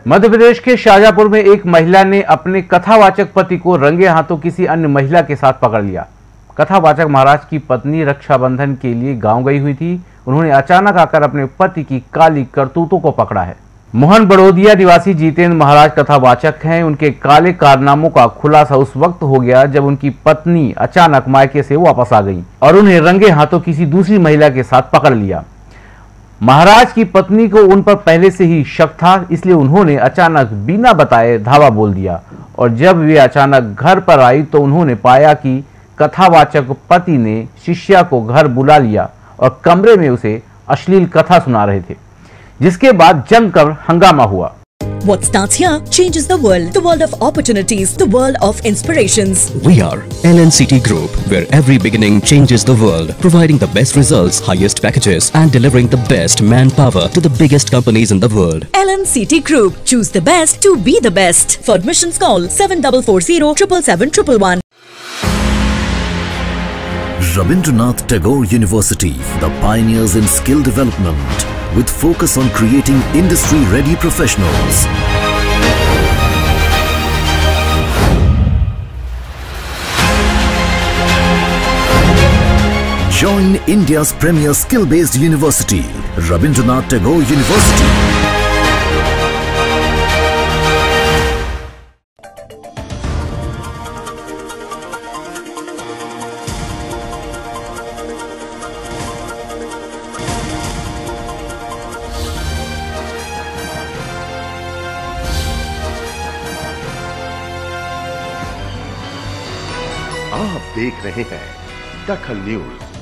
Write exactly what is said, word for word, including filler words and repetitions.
मध्य प्रदेश के शाजापुर में एक महिला ने अपने कथावाचक पति को रंगे हाथों किसी अन्य महिला के साथ पकड़ लिया। कथावाचक महाराज की पत्नी रक्षाबंधन के लिए गांव गई हुई थी। उन्होंने अचानक आकर अपने पति की काली करतूतों को पकड़ा है। मोहन बड़ोदिया निवासी जितेंद्र महाराज कथावाचक हैं। उनके काले कारनामों का खुलासा उस वक्त हो गया जब उनकी पत्नी अचानक मायके से वापस आ गई और उन्हें रंगे हाथों किसी दूसरी महिला के साथ पकड़ लिया। महाराज की पत्नी को उन पर पहले से ही शक था, इसलिए उन्होंने अचानक बिना बताए धावा बोल दिया और जब वे अचानक घर पर आई तो उन्होंने पाया कि कथावाचक पति ने शिष्या को घर बुला लिया और कमरे में उसे अश्लील कथा सुना रहे थे, जिसके बाद जमकर हंगामा हुआ। What starts here changes the world, the world of opportunities, the world of inspirations. We are L N C T Group, where every beginning changes the world, providing the best results, highest packages and delivering the best manpower to the biggest companies in the world. L N C T Group, choose the best to be the best. For admissions call seven four four zero seven seven seven one one. Rabindranath Tagore University, the pioneers in skill development, with focus on creating industry-ready professionals. Join India's premier skill-based university, Rabindranath Tagore University. आप देख रहे हैं दखल news.